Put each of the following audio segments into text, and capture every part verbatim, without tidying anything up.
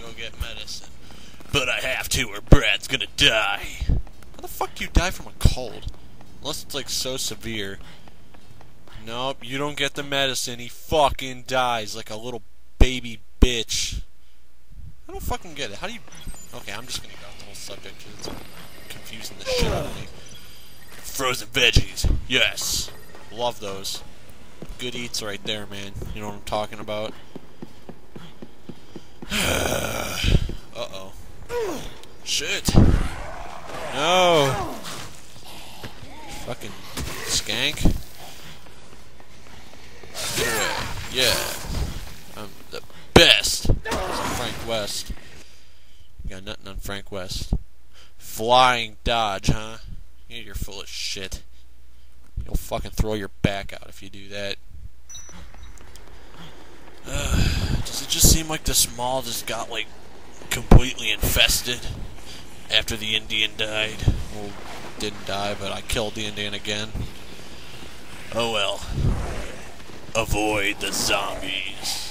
go get medicine. But I have to or Brad's gonna die. How the fuck do you die from a cold? Unless it's like so severe. Nope, you don't get the medicine. He fucking dies like a little baby bitch. I don't fucking get it. How do you... Okay, I'm just gonna get off the whole subject because it's confusing the shit out of me. Frozen veggies. Yes. Love those. Good eats right there, man. You know what I'm talking about? Uh-oh. Shit. No. Fucking skank. Get away. Yeah. I'm the best. Frank West. You got nothing on Frank West. Flying dodge, huh? Yeah, you're full of shit. You'll fucking throw your back out if you do that. Uh, does it just seem like this mall just got, like, completely infested after the Indian died? Well, didn't die, but I killed the Indian again. Oh well. Avoid the zombies.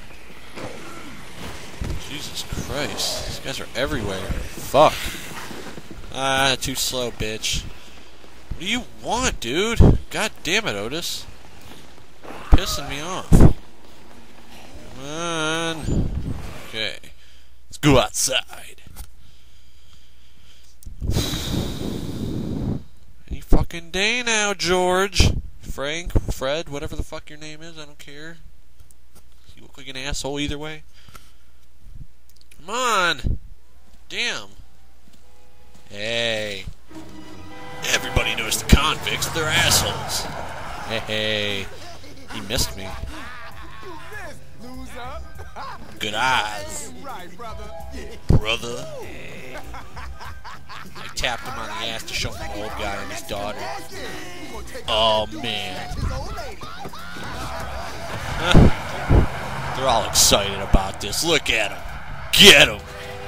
Jesus Christ. These guys are everywhere. Fuck. Ah, too slow, bitch. What do you want, dude? God damn it, Otis. You're pissing me off. Come on. Okay. Let's go outside. Any fucking day now, George. Frank, Fred, whatever the fuck your name is, I don't care. You look like an asshole either way. Come on! Damn. Hey. Everybody knows the convicts, they're assholes. Hey, hey. He missed me. Good eyes. Brother. I tapped him on the ass to show him the old guy and his daughter. Oh, man. They're all excited about this. Look at him. Get him.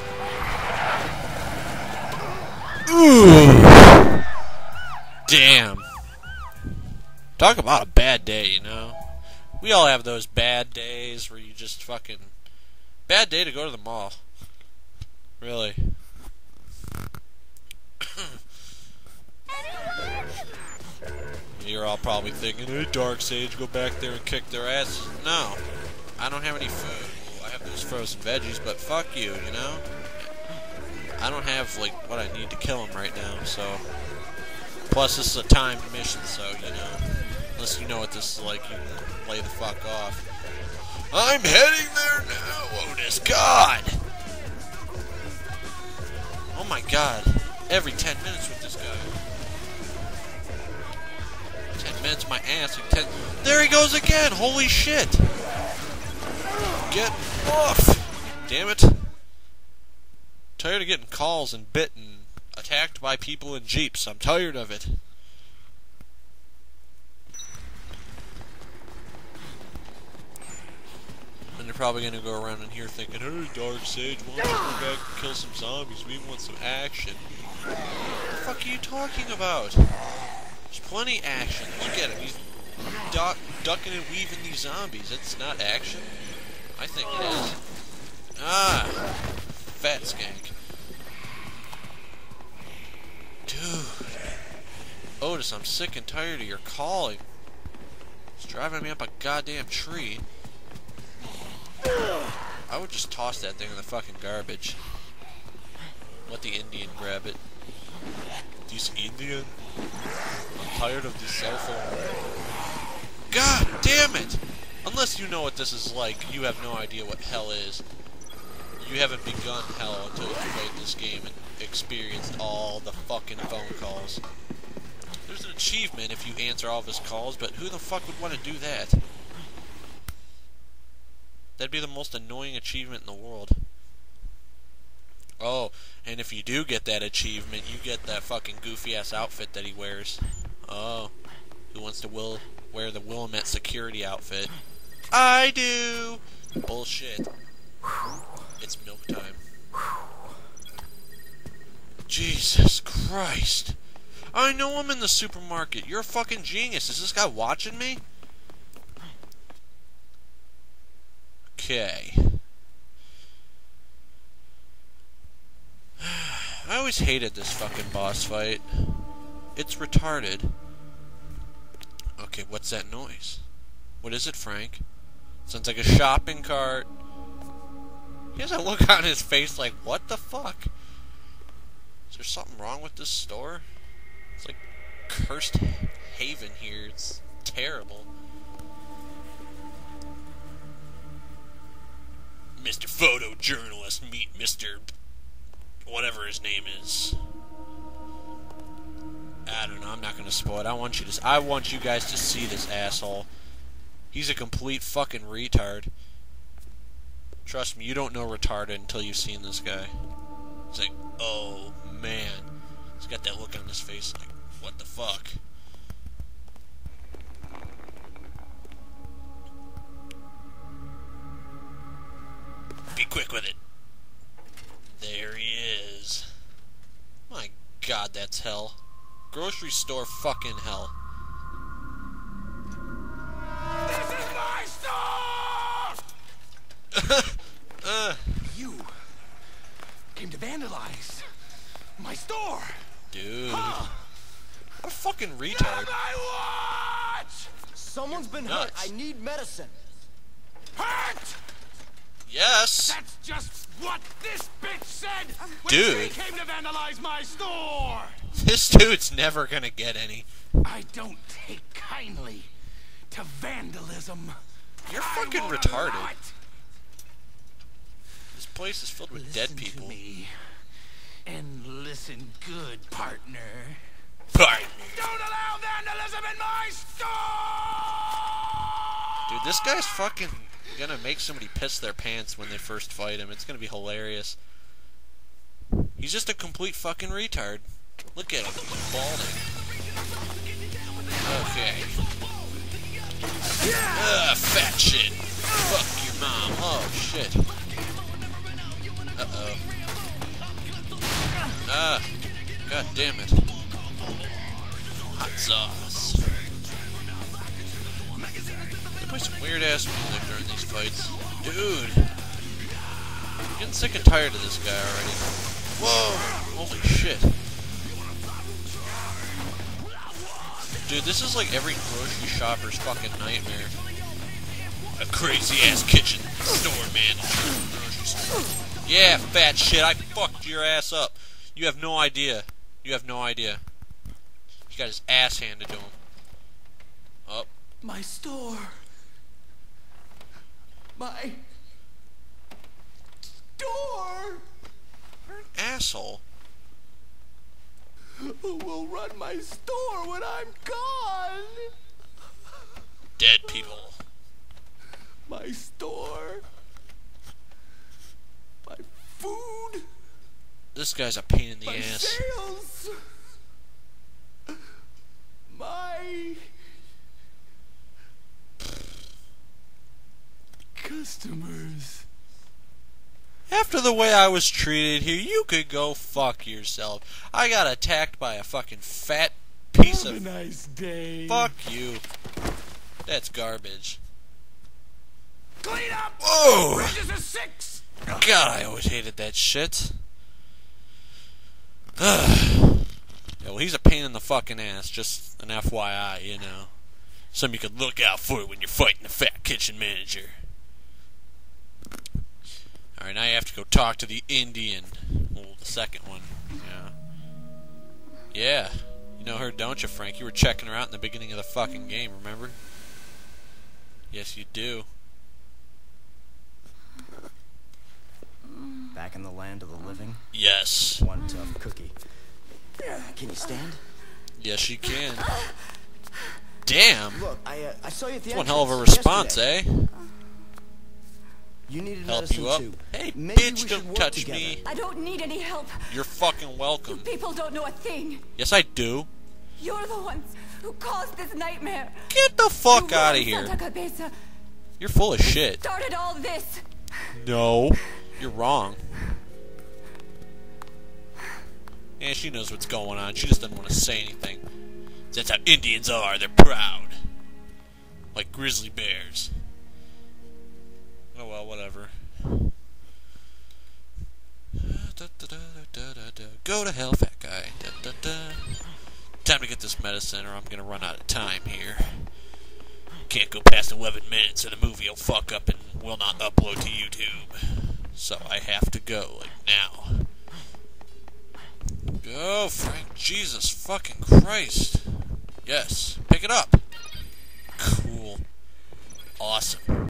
Ooh. Damn. Talk about a bad day, you know? We all have those bad days where you just fucking... Bad day to go to the mall. Really. You're all probably thinking, hey, Darksage, go back there and kick their ass. No. I don't have any food. Well, I have those frozen veggies, but fuck you, you know? I don't have, like, what I need to kill them right now, so... Plus, this is a timed mission, so, you know... Unless you know what this is like, you can lay the fuck off. I'm heading there now, Otis. God! Oh my god. Every ten minutes with this guy. ten minutes my ass. Like ten... There he goes again! Holy shit! Get off! Damn it. Tired of getting calls and bit and attacked by people in jeeps. I'm tired of it. And they're probably gonna go around in here thinking, hey, Darksage, why don't you go back and kill some zombies? We want some action. What the fuck are you talking about? There's plenty action. Look at him. He's duck, ducking and weaving these zombies. It's not action. I think it is. Ah, fat skank. Dude. Otis, I'm sick and tired of your calling. It's driving me up a goddamn tree. I would just toss that thing in the fucking garbage. Let the Indian grab it. This Indian? I'm tired of this cell phone. God damn it! Unless you know what this is like, you have no idea what hell is. You haven't begun hell until you've played this game and experienced all the fucking phone calls. There's an achievement if you answer all of his calls, but who the fuck would want to do that? That'd be the most annoying achievement in the world. Oh, and if you do get that achievement, you get that fucking goofy-ass outfit that he wears. Oh, who wants to will wear the Willamette security outfit? I do! Bullshit. It's milk time. Jesus Christ. I know I'm in the supermarket. You're a fucking genius. Is this guy watching me? Okay. always hated this fucking boss fight. It's retarded. Okay, what's that noise? What is it, Frank? Sounds like a shopping cart. He has a look on his face like, what the fuck? Is there something wrong with this store? It's like cursed haven here. It's terrible. Mister Photojournalist, meet Mister whatever his name is. I don't know, I'm not gonna spoil it. I want you to I want you guys to see this asshole. He's a complete fucking retard. Trust me, you don't know retarded until you've seen this guy. He's like, oh man. He's got that look on his face like, what the fuck? Be quick with it. There he is. My god, that's hell. Grocery store fucking hell. This is my store! uh, you came to vandalize my store. Dude. Huh? What a fucking Not retard. my watch! Someone's been Nuts. hurt. I need medicine. Hurt! Yes. That's just what this bitch said when Dude. she came to vandalize my store! This dude's never gonna get any. I don't take kindly to vandalism. You're I fucking won't retarded. allow it. This place is filled with Listen dead people. to me and listen good, partner. Partner. Don't allow vandalism in my store! Dude, this guy's fucking gonna make somebody piss their pants when they first fight him. It's gonna be hilarious. He's just a complete fucking retard. Look at him, he's balding. Okay. Ugh, fat shit. Fuck your mom. Oh, shit. Uh-oh. Ah, god damn it. Hot sauce. They play some weird-ass music during these fights. Dude. I'm getting sick and tired of this guy already. Whoa! Holy shit. Dude, this is like every grocery shopper's fucking nightmare. A crazy-ass kitchen store manager. Grocery store. Yeah, fat shit, I fucked your ass up. You have no idea. You have no idea. He got his ass handed to him. Up. My store. My store. You're an asshole. Who will run my store when I'm gone? Dead people. My store. My food. This guy's a pain in the My ass. sales. My customers. After the way I was treated here, you could go fuck yourself. I got attacked by a fucking fat piece Have of... a nice day. Fuck you. That's garbage. Clean up. Whoa! Bridges is six. God, I always hated that shit. Yeah, well, he's a pain in the fucking ass. Just an F Y I, you know. Something you could look out for when you're fighting the fat kitchen manager. Alright, now you have to go talk to the Indian. Well, the second one. Yeah. Yeah. You know her, don't you, Frank? You were checking her out in the beginning of the fucking game, remember? Yes, you do. Back in the land of the living. Yes. One tough cookie. Can you stand? Yes, she can. Damn. Look, I uh, I saw you at the That's one hell of a entrance response, yesterday. eh? You needed Help medicine you up? too. Hey, Maybe we bitch, should don't work touch together. me. I don't need any help. You're fucking welcome. People don't know a thing. Yes, I do. You're the ones who caused this nightmare. Get the fuck You out of ruined here. Santa Cabeza. You're full of shit. Started all this. No. You're wrong. Yeah, she knows what's going on. She just doesn't want to say anything. That's how Indians are. They're proud. Like grizzly bears. Oh well, whatever. Go to hell, fat guy. Time to get this medicine, or I'm gonna run out of time here. Can't go past eleven minutes, or the movie will fuck up and will not upload to YouTube. So I have to go, like now. Go, Frank. Jesus fucking Christ. Yes. Pick it up. Cool. Awesome.